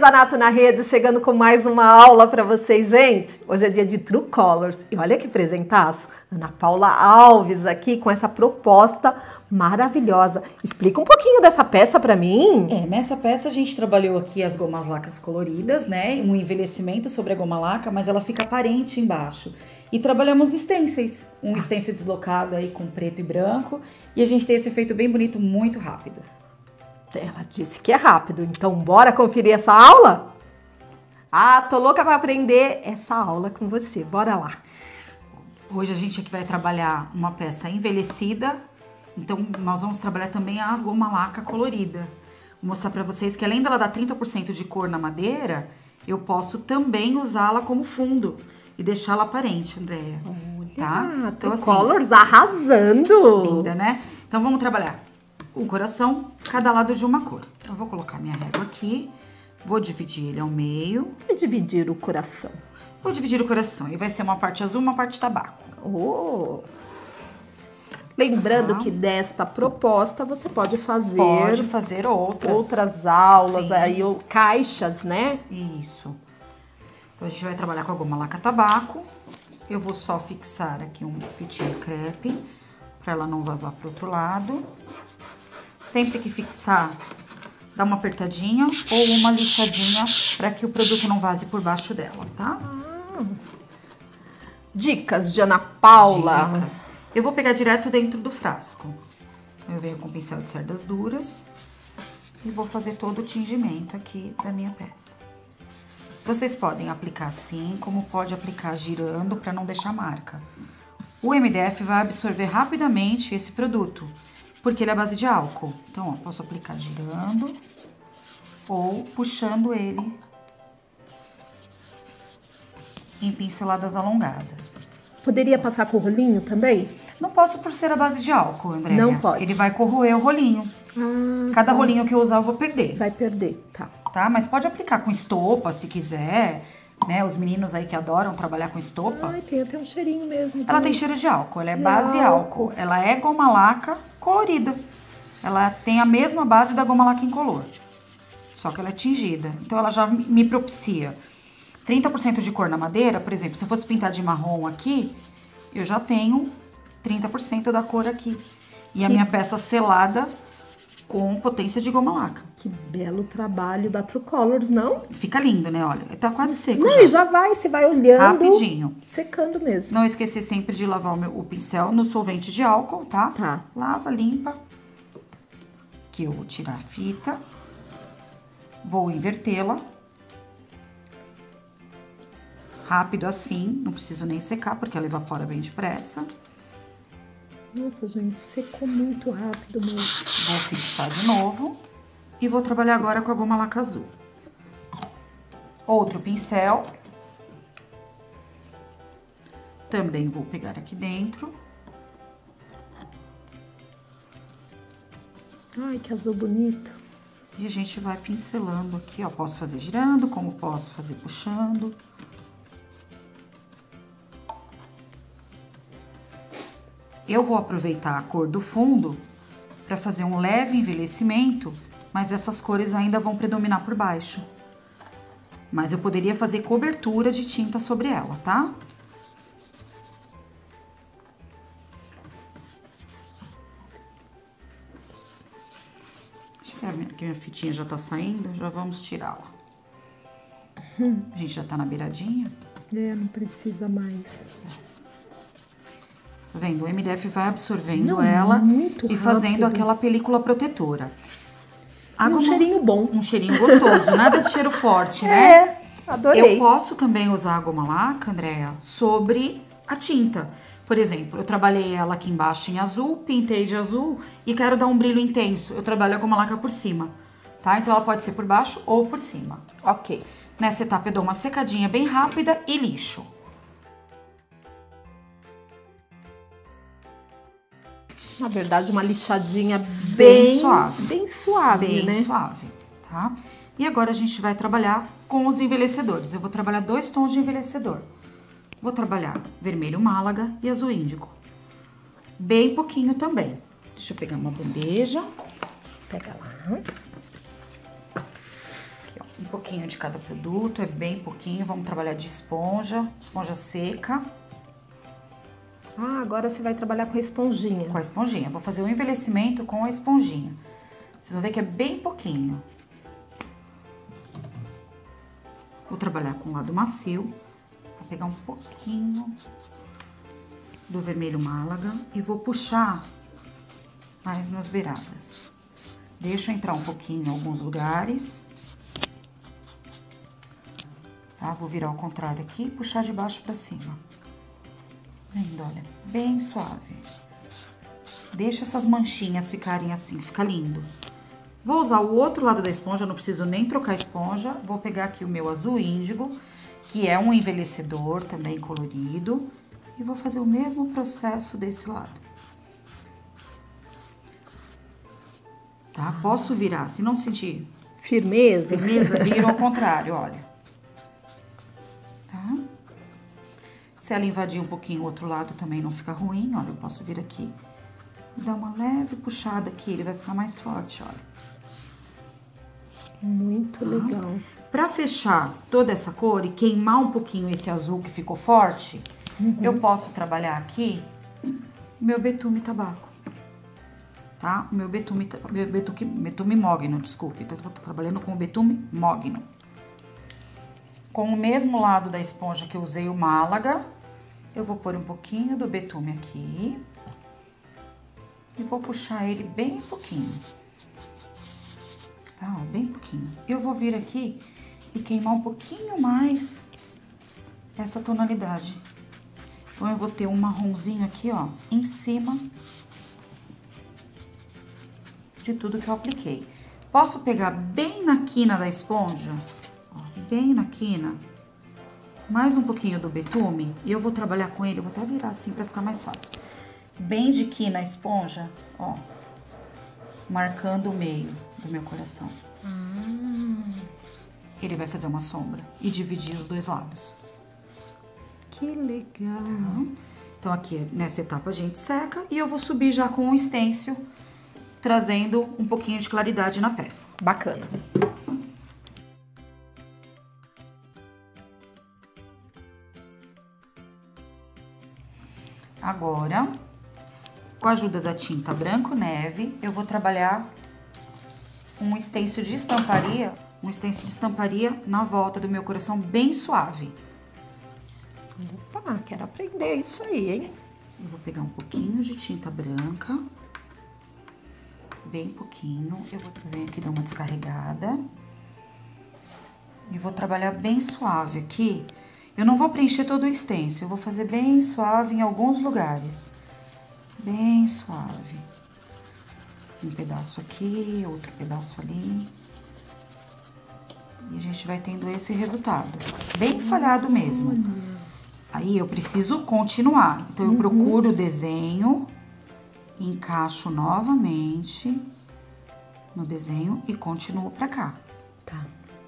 Artesanato na Rede, chegando com mais uma aula para vocês, gente. Hoje é dia de True Colors e olha que presentaço. Ana Paula Alves aqui com essa proposta maravilhosa. Explica um pouquinho dessa peça para mim. Nessa peça a gente trabalhou aqui as gomas lacas coloridas, né? Um envelhecimento sobre a goma laca, mas ela fica aparente embaixo. E trabalhamos stencils, um stencil deslocado aí com preto e branco. E a gente tem esse efeito bem bonito, muito rápido. Ela disse que é rápido, então bora conferir essa aula? Ah, tô louca para aprender essa aula com você, bora lá. Hoje a gente aqui vai trabalhar uma peça envelhecida, então nós vamos trabalhar também a goma laca colorida. Vou mostrar para vocês que além dela dar 30% de cor na madeira, eu posso também usá-la como fundo e deixá-la aparente, Andréia. Tá? Então, assim, Colors arrasando! Linda, né? Então vamos trabalhar um coração, cada lado de uma cor. Então, eu vou colocar minha régua aqui, vou dividir ele ao meio. E dividir o coração? Vou dividir o coração, e vai ser uma parte azul, uma parte tabaco. Oh! Lembrando que desta proposta você pode fazer... Pode fazer outras aulas, Sim. aí, ou caixas, né? Isso. Então, a gente vai trabalhar com a goma laca tabaco. Eu vou só fixar aqui um fitinho crepe, para ela não vazar pro outro lado. Sempre que fixar, dá uma apertadinha ou uma lixadinha para que o produto não vaze por baixo dela, tá? Dicas de Ana Paula. Dicas. Eu vou pegar direto dentro do frasco. Eu venho com pincel de cerdas duras e vou fazer todo o tingimento aqui da minha peça. Vocês podem aplicar assim, como pode aplicar girando para não deixar marca. O MDF vai absorver rapidamente esse produto, porque ele é à base de álcool. Então, ó, posso aplicar girando ou puxando ele em pinceladas alongadas. Poderia passar com o rolinho também? Não posso por ser a base de álcool, Andréia. Não pode. Ele vai corroer o rolinho. Cada rolinho que eu usar eu vou perder. Vai perder, tá. Tá? Mas pode aplicar com estopa, se quiser, né? Os meninos aí que adoram trabalhar com estopa. Ai, tem até um cheirinho mesmo. Ela tem cheiro de álcool, ela é base álcool. Ela é goma laca colorida. Ela tem a mesma base da goma laca incolor. Só que ela é tingida. Então, ela já me propicia 30% de cor na madeira. Por exemplo, se eu fosse pintar de marrom aqui, eu já tenho 30% da cor aqui. E a minha peça selada com potência de goma laca. Que belo trabalho da True Colors, não? Fica lindo, né? Olha, tá quase seco não, já vai, você vai olhando. Rapidinho. Secando mesmo. Não esquecer sempre de lavar o pincel no solvente de álcool, tá? Tá. Lava, limpa. Aqui eu vou tirar a fita. Vou invertê-la. Rápido assim, não preciso nem secar, porque ela evapora bem depressa. Nossa, gente, secou muito rápido mesmo. Vou fixar de novo. E vou trabalhar agora com a goma laca azul. Outro pincel. Também vou pegar aqui dentro. Ai, que azul bonito. E a gente vai pincelando aqui, ó. Posso fazer girando, como posso fazer puxando. Eu vou aproveitar a cor do fundo para fazer um leve envelhecimento, mas essas cores ainda vão predominar por baixo. Mas eu poderia fazer cobertura de tinta sobre ela, tá? Acho que minha fitinha já tá saindo, já vamos tirá-la. A gente já tá na beiradinha. Não precisa mais. Tá vendo? O MDF vai absorvendo ela e fazendo aquela película protetora. Um cheirinho bom. Um cheirinho gostoso, nada de cheiro forte, né? Adorei. Eu posso também usar a goma laca, Andréia, sobre a tinta. Por exemplo, eu trabalhei ela aqui embaixo em azul, pintei de azul e quero dar um brilho intenso. Eu trabalho a goma laca por cima, tá? Então, ela pode ser por baixo ou por cima. Ok. Nessa etapa, eu dou uma secadinha bem rápida e lixo. Na verdade, uma lixadinha bem suave. Bem suave, bem né? suave, tá? E agora a gente vai trabalhar com os envelhecedores. Eu vou trabalhar 2 tons de envelhecedor. Vou trabalhar vermelho málaga e azul índigo. Bem pouquinho também. Deixa eu pegar uma bandeja. Pega lá. Aqui, ó, Um pouquinho de cada produto, é bem pouquinho. Vamos trabalhar de esponja seca. Ah, agora você vai trabalhar com a esponjinha. Com a esponjinha. Vou fazer o envelhecimento com a esponjinha. Vocês vão ver que é bem pouquinho. Vou trabalhar com o lado macio. Vou pegar um pouquinho do vermelho Málaga e vou puxar mais nas beiradas. Deixo entrar um pouquinho em alguns lugares. Tá? Vou virar ao contrário aqui e puxar de baixo pra cima. Vendo, olha, bem suave. Deixa essas manchinhas ficarem assim, fica lindo. Vou usar o outro lado da esponja, não preciso nem trocar a esponja. Vou pegar aqui o meu azul índigo, que é um envelhecedor também colorido. E vou fazer o mesmo processo desse lado. Tá? Posso virar, se não sentir firmeza, viro ao contrário, olha. Tá? Se ela invadir um pouquinho o outro lado também não fica ruim, olha, eu posso vir aqui e dar uma leve puxada aqui, ele vai ficar mais forte, olha. Muito legal. Pra fechar toda essa cor e queimar um pouquinho esse azul que ficou forte, eu posso trabalhar aqui meu betume tabaco, tá? O meu betume mogno, desculpe, então eu tô trabalhando com o betume mogno. Com o mesmo lado da esponja que eu usei o Málaga, eu vou pôr um pouquinho do betume aqui e vou puxar ele bem pouquinho. Tá, ó, bem pouquinho. Eu vou vir aqui e queimar um pouquinho mais essa tonalidade. Então, eu vou ter um marronzinho aqui, ó, em cima de tudo que eu apliquei. Posso pegar bem na quina da esponja, ó, bem na quina, mais um pouquinho do betume, e eu vou trabalhar com ele, eu vou até virar assim pra ficar mais fácil. Bem de quina a esponja, ó, marcando o meio do meu coração. Ele vai fazer uma sombra e dividir os dois lados. Que legal. Então, aqui nessa etapa a gente seca e eu vou subir já com o stencil, trazendo um pouquinho de claridade na peça. Bacana. Agora, com a ajuda da tinta branco neve, eu vou trabalhar um stencil de estamparia, na volta do meu coração bem suave. Opa, quero aprender isso aí, hein? Eu vou pegar um pouquinho de tinta branca, bem pouquinho. Eu vou vir aqui dar uma descarregada. E vou trabalhar bem suave aqui. Eu não vou preencher todo o stencil, eu vou fazer bem suave em alguns lugares. Bem suave. Um pedaço aqui, outro pedaço ali. E a gente vai tendo esse resultado. Bem falhado mesmo. Aí eu preciso continuar. Então, eu procuro o desenho, encaixo novamente no desenho e continuo pra cá. Tá.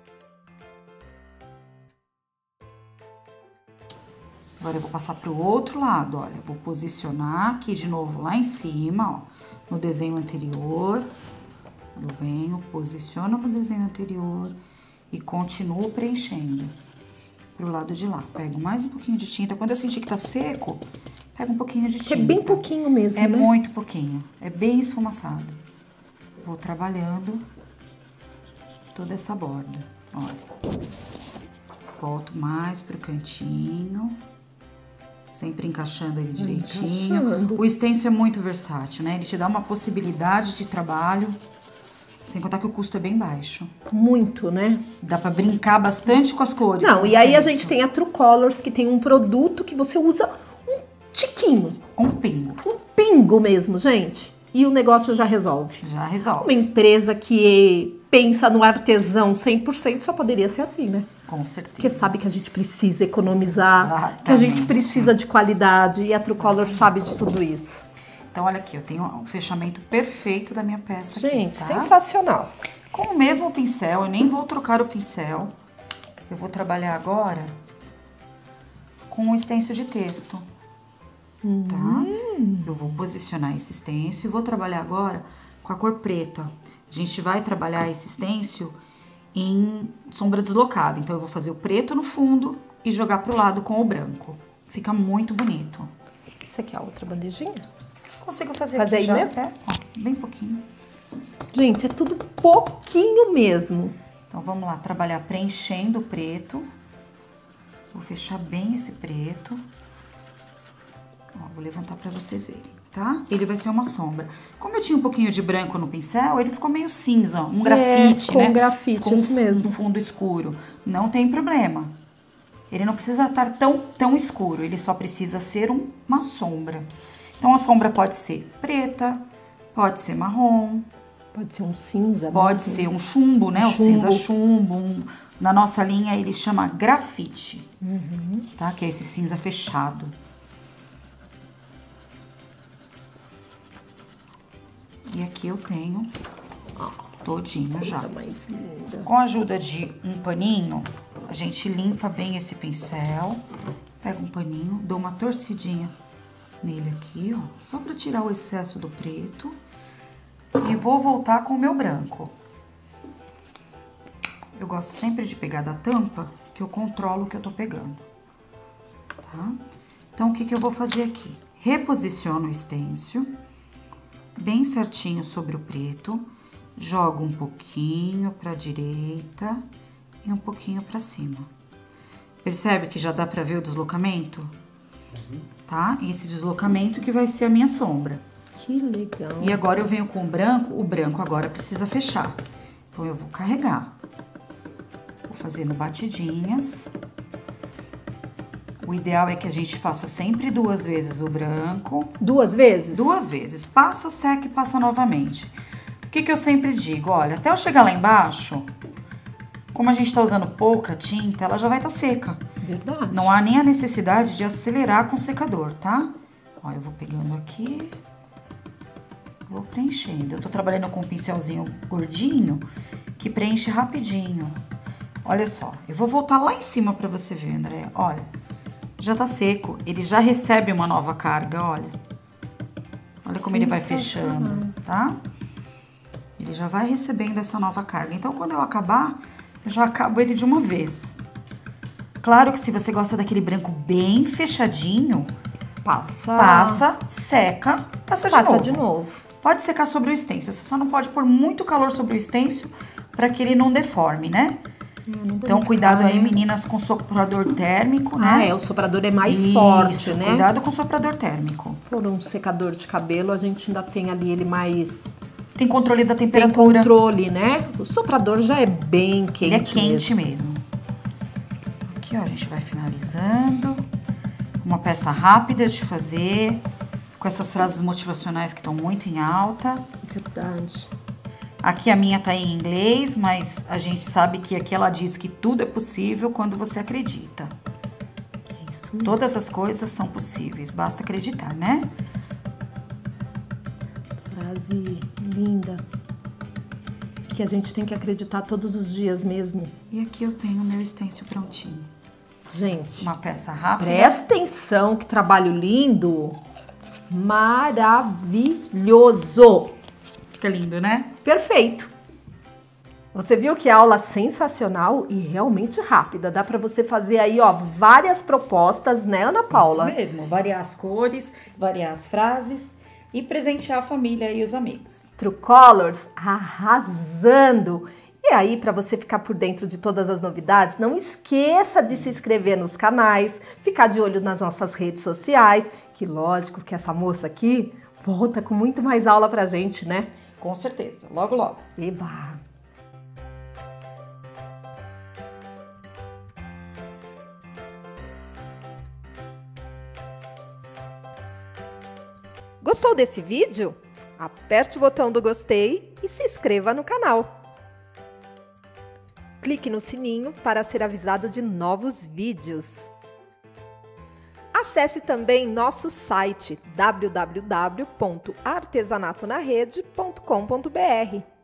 Agora, eu vou passar pro outro lado, olha. Vou posicionar aqui de novo lá em cima, ó, no desenho anterior. Eu venho, posiciono no desenho anterior e continuo preenchendo pro lado de lá. Pego mais um pouquinho de tinta. Quando eu sentir que tá seco, pego um pouquinho de tinta. É bem pouquinho mesmo, né? né? Muito pouquinho. É bem esfumaçado. Vou trabalhando toda essa borda, olha. Volto mais pro cantinho. Sempre encaixando ele direitinho. Encaixando. O stencil é muito versátil, né? Ele te dá uma possibilidade de trabalho. Sem contar que o custo é bem baixo. Muito, né? Dá pra brincar bastante com as cores. Não, com o e aí a stencil. gente tem a True Colors, que tem um produto que você usa um tiquinho. Um pingo. Um pingo mesmo, gente. E o negócio já resolve. Já resolve. Uma empresa que pensa no artesão 100% só poderia ser assim, né? Com certeza. Porque sabe que a gente precisa economizar, Exatamente. que a gente precisa de qualidade e a True Colors sabe de tudo isso. Então, olha aqui, eu tenho um fechamento perfeito da minha peça Gente, aqui, tá? sensacional. Com o mesmo pincel, eu nem vou trocar o pincel. Eu vou trabalhar agora com o stencil de texto, tá? Eu vou posicionar esse stencil e vou trabalhar agora com a cor preta. A gente vai trabalhar esse stencil em sombra deslocada. Então, eu vou fazer o preto no fundo e jogar pro lado com o branco. Fica muito bonito. Isso aqui é a outra bandejinha? Consigo fazer aqui aí já? mesmo? Ó, bem pouquinho. Gente, é tudo pouquinho mesmo. Então, vamos lá, trabalhar preenchendo o preto. Vou fechar bem esse preto. Ó, vou levantar pra vocês verem, tá? Ele vai ser uma sombra. Como eu tinha um pouquinho de branco no pincel, ele ficou meio cinza, um grafite, com né? grafite, ficou isso mesmo. Um fundo escuro. Não tem problema. Ele não precisa estar tão escuro, ele só precisa ser uma sombra. Então, a sombra pode ser preta, pode ser marrom. Pode ser um cinza. Pode mesmo. ser um chumbo, né? Chumbo. O cinza chumbo. Na nossa linha, ele chama grafite, tá? Que é esse cinza fechado. E aqui eu tenho todinho já. Coisa mais linda. Com a ajuda de um paninho, a gente limpa bem esse pincel. Pega um paninho, dou uma torcidinha nele aqui, ó. Só pra tirar o excesso do preto. E vou voltar com o meu branco. Eu gosto sempre de pegar da tampa, que eu controlo o que eu tô pegando. Tá? Então, o que eu vou fazer aqui? Reposiciono o estêncil bem certinho sobre o preto. Jogo um pouquinho pra direita e um pouquinho pra cima. Percebe que já dá pra ver o deslocamento? Tá? Esse deslocamento que vai ser a minha sombra. Que legal. E agora eu venho com o branco agora precisa fechar. Então, eu vou carregar. Vou fazendo batidinhas. O ideal é que a gente faça sempre 2 vezes o branco. 2 vezes? 2 vezes. Passa, seca e passa novamente. O que eu sempre digo? Olha, até eu chegar lá embaixo, como a gente tá usando pouca tinta, ela já vai estar seca. Verdade. Não há nem a necessidade de acelerar com o secador, tá? Ó, eu vou pegando aqui, vou preenchendo. Eu tô trabalhando com um pincelzinho gordinho, que preenche rapidinho. Olha só, eu vou voltar lá em cima pra você ver, André. Olha, já tá seco. Ele já recebe uma nova carga, olha. Olha como ele vai fechando, tá? Ele já vai recebendo essa nova carga. Então, quando eu acabar, eu já acabo ele de uma vez. Claro que se você gosta daquele branco bem fechadinho, passa, seca, passa de novo. Pode secar sobre o stencil, você só não pode pôr muito calor sobre o stencil para que ele não deforme, né? Então, cuidado aí, meninas, com soprador térmico, né? O soprador é mais forte, né? Cuidado com o soprador térmico. Por um secador de cabelo, a gente ainda tem ali ele mais... Tem controle da temperatura. Tem controle, né? O soprador já é bem quente. Ele é quente mesmo. Aqui, ó, a gente vai finalizando. Uma peça rápida de fazer, com essas frases motivacionais que estão muito em alta. Verdade. Aqui a minha tá em inglês, mas a gente sabe que aqui ela diz que tudo é possível quando você acredita. É isso mesmo. Todas as coisas são possíveis, basta acreditar, né? Frase linda. Que a gente tem que acreditar todos os dias mesmo. E aqui eu tenho o meu stencil prontinho. Gente, uma peça rápida. Presta atenção, que trabalho lindo. Maravilhoso. Fica lindo, né? Perfeito. Você viu que aula sensacional e realmente rápida. Dá para você fazer aí, ó, várias propostas, né, Ana Paula? Isso mesmo, variar as cores, variar as frases e presentear a família e os amigos. True Colors arrasando! E aí, para você ficar por dentro de todas as novidades, não esqueça de se inscrever nos canais, ficar de olho nas nossas redes sociais, que lógico que essa moça aqui volta com muito mais aula pra gente, né? Com certeza, logo logo. Eba! Gostou desse vídeo? Aperte o botão do gostei e se inscreva no canal. Clique no sininho para ser avisado de novos vídeos. Acesse também nosso site www.artesanatonarede.com.br.